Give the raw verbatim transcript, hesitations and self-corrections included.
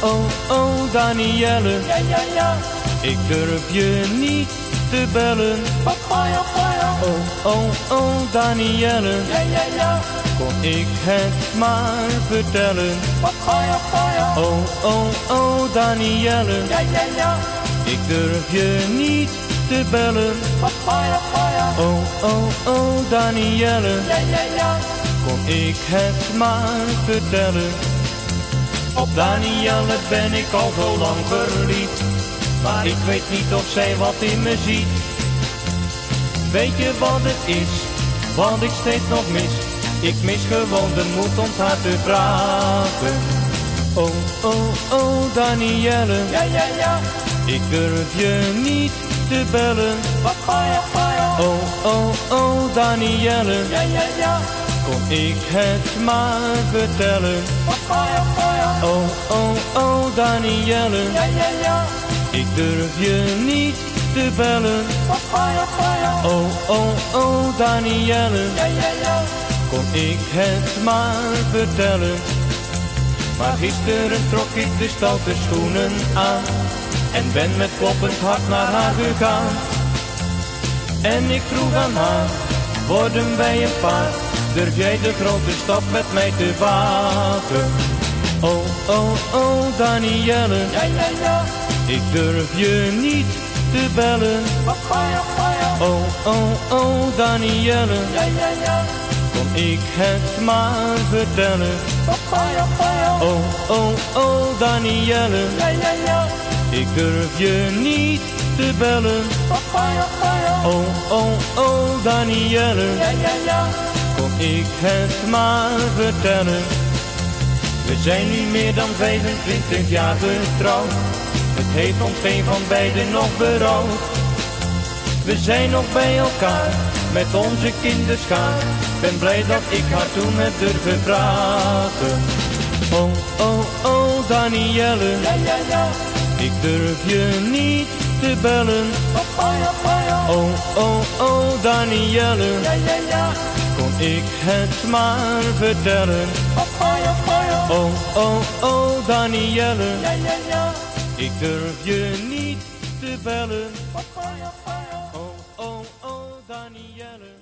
oh, oh, Danielle. Ja, ja, ja. Ik durf je niet te bellen. Papa, ja, papa. Oh, oh, oh, Danielle. Ja, ja, ja. Kon ik het maar vertellen. Papa, ja, papa. Oh, oh, oh, Danielle. Ja, ja, ja. Ik durf je niet te bellen. Papa, ja, papa. Oh, oh, oh, Danielle. Ja, ja, ja. Kon ik het maar vertellen. Op Danielle ben ik al zo lang verliefd, maar ik weet niet of zij wat in me ziet. Weet je wat het is, wat ik steeds nog mis? Ik mis gewoon de moed om haar te vragen. Oh, oh, oh, Danielle. Ja, ja, ja. Ik durf je niet te bellen. Papa, ja, papa. Oh, oh, oh, Danielle. Ja, ja, ja. Kon ik het maar vertellen. Papa, ja, papa. Oh, oh, oh, Danielle. Ja, ja, ja. Ik durf je niet te bellen. Papa, ja, papa. Oh, oh, oh, Danielle. Ja, ja, ja. Kon ik het maar vertellen. Maar gisteren trok ik de stoute schoenen aan en ben met kloppend hart naar haar gegaan. En ik vroeg aan haar, worden wij een paar? Durf jij de grote stap met mij te wagen? Oh, oh, oh, Danielle. Ja, ja, ja. Ik durf je niet te bellen. Papa, ja, papa. Oh, oh, oh, Danielle. Ja, ja, ja. Kon ik het maar vertellen. Papa, ja, papa. Oh, oh, oh, Danielle. Ja, ja, ja. Ik durf je niet te bellen. Papa, ja, papa. Oh, oh, oh, Danielle. Ja, ja, ja. Kon ik het maar vertellen. We zijn nu meer dan vijfentwintig jaar getrouwd. Het heeft ons geen van beiden nog berouwd. We zijn nog bij elkaar met onze kinderschaar. Ben blij dat ik haar toen heb durven vragen. Oh, oh, oh, Danielle. Ja, ja, ja. Ik durf je niet te bellen. Papa, ja, papa. Oh, oh, oh, Danielle. Ja, ja, ja. Kon ik het maar vertellen. Papa, ja, papa. Oh, oh, oh, Danielle. Ja, ja, ja. Ik durf je niet te bellen. Papa, ja, papa. Oh, oh, oh, Danielle.